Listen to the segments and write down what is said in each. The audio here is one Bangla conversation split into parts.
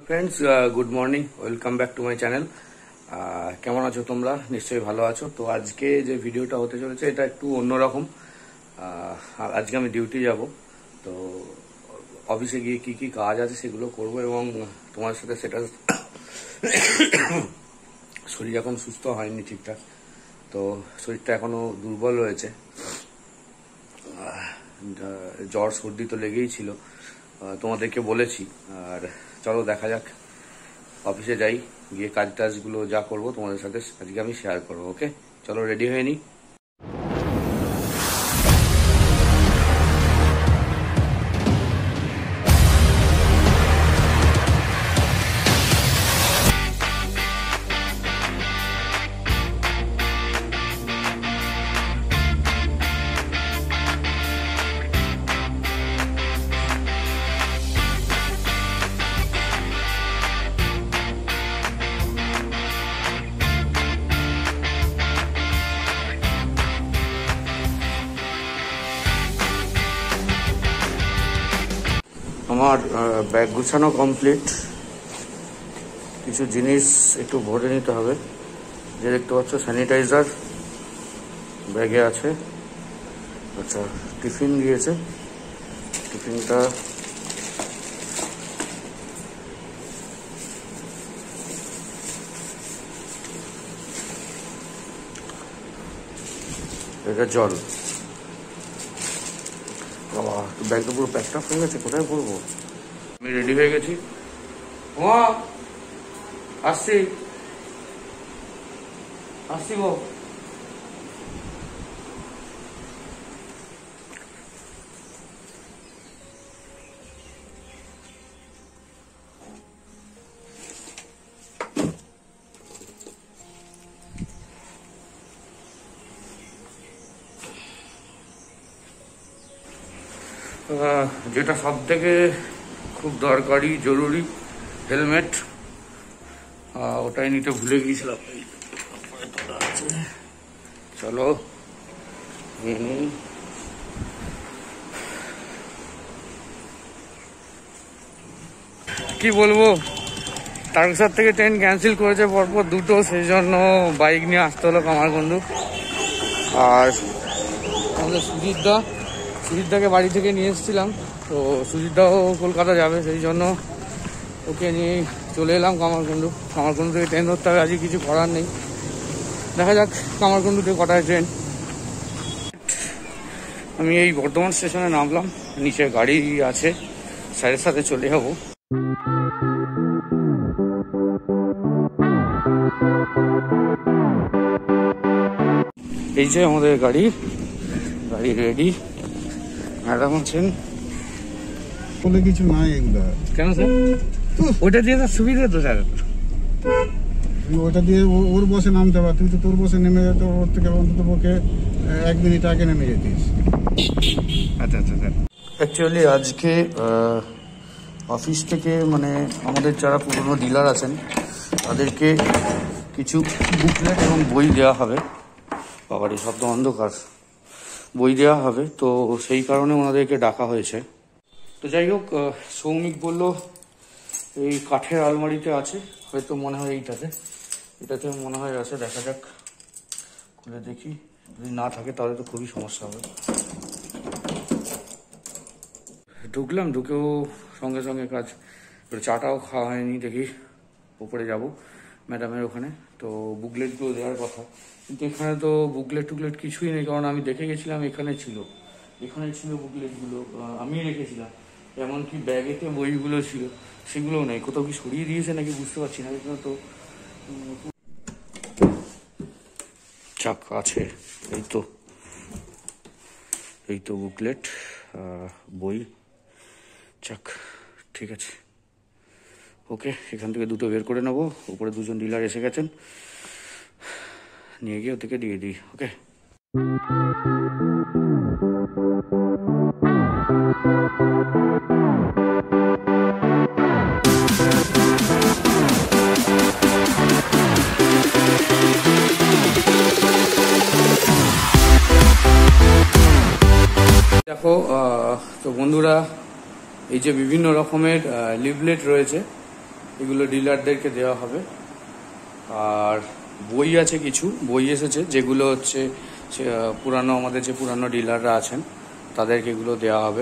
Friends good morning welcome back to my channel. কেমন আছো তোমরা? নিশ্চয়ই ভালো আছো। তো আজকে যে ভিডিওটা হতে চলেছে এটা একটু অন্যরকম। আজকে আমি ডিউটি যাব, তো অফিসে গিয়ে কি কি কাজ আছে সেগুলো করব এবং তোমার সাথে সেটা শরীর এখন সুস্থ হয়নি ঠিকঠাক, তো শরীরটা এখনো দুর্বল রয়েছে। জ্বর সর্দি তো লেগেই ছিল, তোমাদেরকে বলেছি। আর চলো দেখা যাক, অফিসে যাই, গিয়ে কাজ টাজগুলো যা করবো তোমাদের সাথে আজকে আমি শেয়ার করবো। ওকে, চলো রেডি হয়ে নিই। আমার ব্যাগ গুছানো কমপ্লিট, কিছু জিনিস একটু ভরে নিতে হবে। যে দেখতে পাচ্ছ স্যানিটাইজার ব্যাগে আছে। আচ্ছা, টিফিন দিয়েছে, টিফিনটা এটা জল। বাবা, ব্যাগটা পুরো প্যাকড আপ হয়ে গেছে, কোথায় পড়বো? আমি রেডি হয়ে গেছি, আসছি আসছি গো। যেটা সব থেকে খুব দরকারি জরুরি, হেলমেট, ওটাই নিতে ভুলে গিয়েছিলাম। চলো কি বলবো, তারকেশ্বর থেকে ট্রেন ক্যান্সেল করেছে পরপর দুটো, সেই জন্য বাইক নিয়ে আসতে হলো কামারকুণ্ডু। আর আমাদের সুজিতদাকে বাড়ি থেকে নিয়ে এসেছিলাম, তো সুজিতদাও কলকাতা যাবে, সেই জন্য ওকে নিয়ে চলে এলাম কামারকুণ্ডু। কামারকুণ্ডু থেকে ট্রেন ধরতে হবে, আজকে কিছু করার নেই। দেখা যাক কামারকুণ্ডু থেকে কটায় ট্রেন। আমি এই বর্ধমান স্টেশনে নামলাম, নিচে গাড়ি আছে, স্যারের সাথে চলে যাবো। এই যে আমাদের গাড়ি রেডি। ম্যাডাম আছেন। বলে কিছু নাই এগুলা। কেন স্যার? ওটা দিয়ে তো সুবিধা তো স্যার। ওটা দিয়ে ওর বসে নামতে পার, তুই তো তোর বসে নেমে যেত, ওর থেকে অন্তত পক্ষে 1 মিনিট আগে নেমে যেতিস। আচ্ছা আচ্ছা স্যার। অ্যাকচুয়ালি আজকে অফিস থেকে মানে আমাদের যারা পুরনো ডিলার আছেন তাদেরকে কিছু বুকলেট এবং বই দেওয়া হবে। বাবার এই শব্দ অন্ধকার, বই দেওয়া হবে, তো সেই কারণে ওনাদেরকে ডাকা হয়েছে। তো যাই হোক, সৌমিক বলল এই কাঠের আলমারিতে আছে, হয়তো মনে হয় এটাতে মনে হয় আছে। দেখা যাক, খুলে দেখি, যদি না থাকে তাহলে তো খুবই সমস্যা হবে। ঢুকলাম, ঢুকেও সঙ্গে সঙ্গে কাজ, চাটাও খাওয়া হয়নি। দেখি উপরে যাব ম্যাডামের ওখানে, তো বুকলেটগুলো দেওয়ার কথা, কিন্তু এখানে তো বুকলেট টুকলেট কিছুই নেই। কারণ আমি দেখে গেছিলাম এখানে ছিল বুকলেটগুলো, আমি রেখেছিলাম, এমনকি ব্যাগেতে বইগুলো ছিল, সেগুলোও নেই। কোথাও কি সরিয়ে দিয়েছে নাকি বুঝতে পারছি না। এখানে তো চাক আছে, এই তো বুকলেট, বই, চাক, ঠিক আছে। ওকে, এখান থেকে দুটো বের করে নেবো। উপরে দুজন ডিলার এসে গেছেন, নিয়ে গিয়ে ওদেরকে দিয়ে দিই। ওকে, দেখো তো বন্ধুরা, এই যে বিভিন্ন রকমের লিফলেট রয়েছে, এগুলো ডিলারদেরকে দেওয়া হবে। আর বই আছে, কিছু বই এসেছে যেগুলো হচ্ছে পুরানো, আমাদের যে পুরানো ডিলাররা আছেন তাদেরকে এগুলো দেওয়া হবে।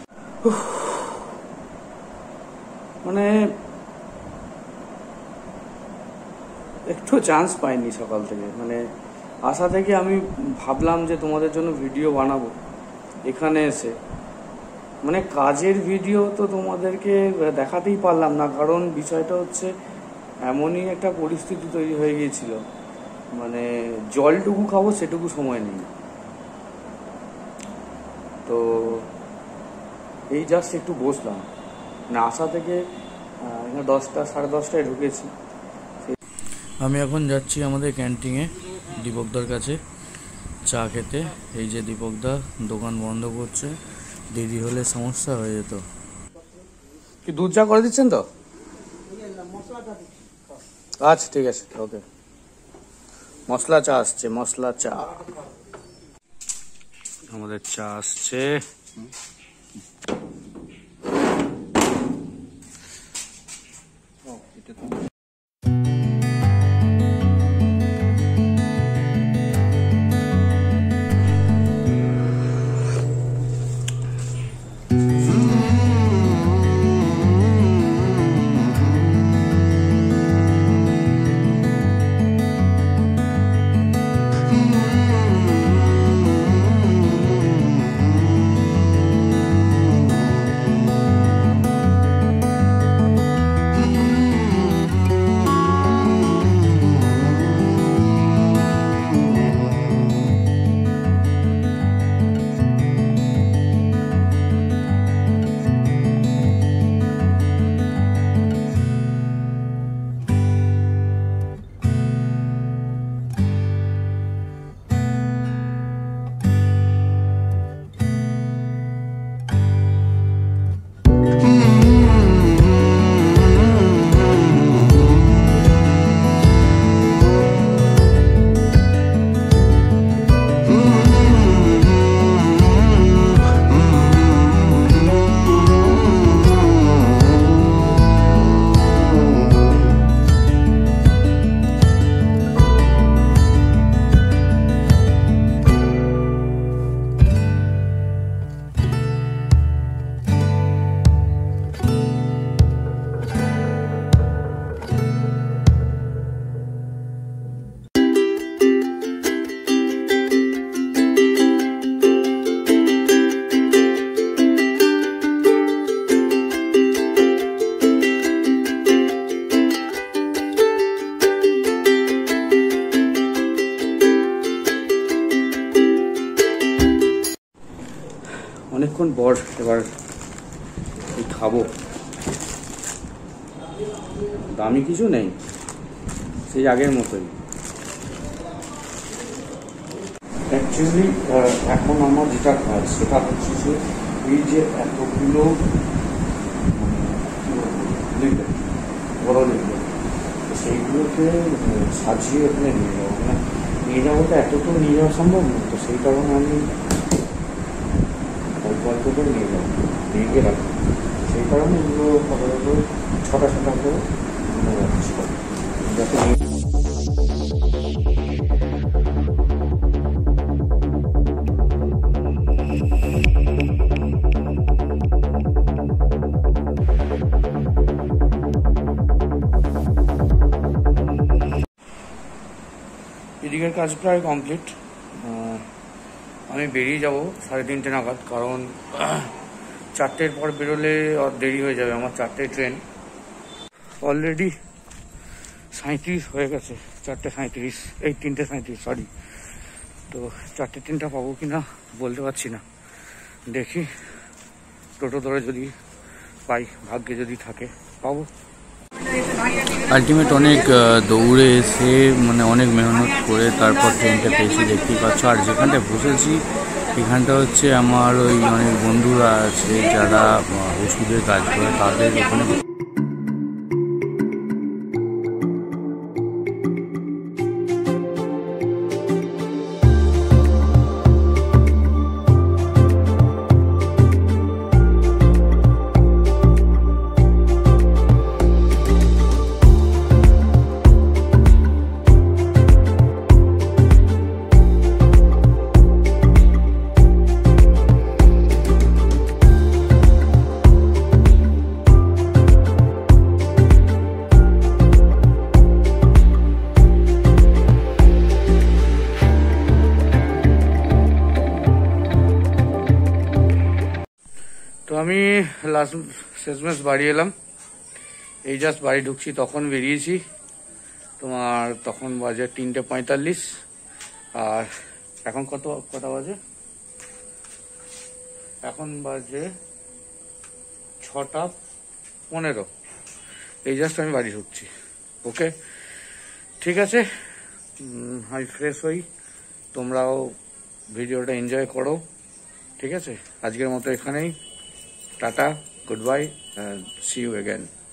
মানে একটু চান্স পাইনি সকাল থেকে, মানে আসা থেকে আমি ভাবলাম যে তোমাদের জন্য ভিডিও বানাবো, এখানে এসে মানে কাজের ভিডিও তো তোমাদেরকে দেখাতেই পারলাম না, কারণ বিষয়টা হচ্ছে এমনই একটা পরিস্থিতি তৈরি হয়ে গিয়েছিল, মানে জলটুকু খাবো সেটুকু সময় নেই। তো এই জাস্ট একটু বসলাম, মানে আসা থেকে 10টা 10:30টায় ঢুকেছি। আমি এখন যাচ্ছি আমাদের ক্যান্টিনে দীপকদার কাছে চা খেতে। এই যে দীপকদা দোকান বন্ধ করছে, দেরি হলে সমস্যা হয়ে যেত। কি দুধ চা করে দিচ্ছেন তো? আচ্ছা ঠিক আছে, ওকে। মশলা চা আসছে, মশলা চা আমাদের চা আসছে। অনেকক্ষণ পর এবার খাবো, দামি কিছু নেই, সেই আগের মতোই। অ্যাকচুয়ালি এখন আমার যেটা কাজ সেটা হচ্ছে যে এই যে এতগুলো বড় লিখবে সেইগুলোকে সাজিয়ে ওখানে নিয়ে যাবো, মানে নিয়ে যাবোটা এতটুকু নিয়ে যাওয়া সম্ভব না, তো সেই কারণে আমি অল্প অল্প করে নিয়ে যাবো, নিয়ে গিয়ে রাখবো। সেই কারণে এগুলো আপাতত 6টা করে রাখছি, যাতে এদিকের কাজ প্রায় কমপ্লিট। আমি বেরিয়ে যাব 3:30 নাগাদ, কারণ 4টের পর বেরোলে আর দেরি হয়ে যাবে, আমার 4টের ট্রেন। অলরেডি 37 হয়ে গেছে, 4:37, এই 3:37 সরি। তো 4টের ট্রেনটা পাবো কি না বলতে পারছি না, দেখি টোটো ধরে যদি পাই, ভাগ্যে যদি থাকে পাবো। আলটিমেট অনেক দৌড়ে এসে মানে অনেক মেহনত করে তারপর ট্রেনটা পেয়েছি, দেখতেই পাচ্ছ। আর যেখানটা বসেছি এখানটা হচ্ছে আমার ওই অনেক বন্ধুরা আছে যারা ওষুধের কাজ করে, তাদের ওখানে আমি লাস্ট শেষমেশ বাড়ি এলাম, এই জাস্ট বাড়ি ঢুকছি, তখন বেরিয়েছি তোমার, তখন বাজে 3:45। আর এখন কটা বাজে? এখন বাজে 6:15। এই জাস্ট আমি বাড়ি ঢুকছি। ওকে, ঠিক আছে, আমি ফ্রেশ হই, তোমরাও ভিডিওটা এনজয় করো। ঠিক আছে, আজকের মতো এখানেই, tata, goodbye, see you again.